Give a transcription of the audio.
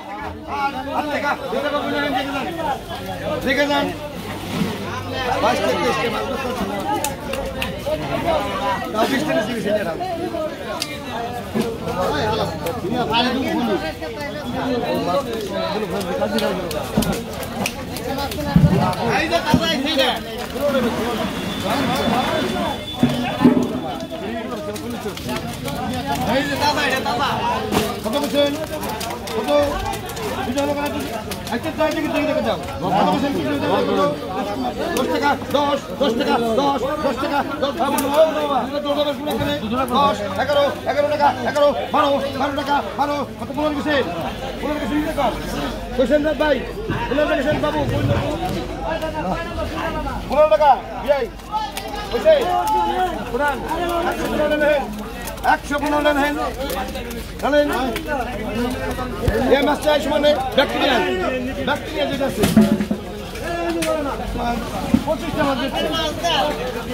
দেখে যান 22 থেকে 23 মাছ তাও 20 থেকে 30 টাকা কত বলছেন কত আচ্ছা তাই থেকে দেখে যাও 10 টাকা 10 টাকা 10 টাকা 10 11 টাকা 11 12 টাকা 12 কত 15 গেছে 15 গেছে নিতে কর কোশ্চেন ভাই 15 গেছেন বাবু 15 টাকা ভাই কইছে কোরআন 115 নেন জানেন এই মাছটা সমানে ব্যাকটেরিয়া যেটা আছে 25 টাকা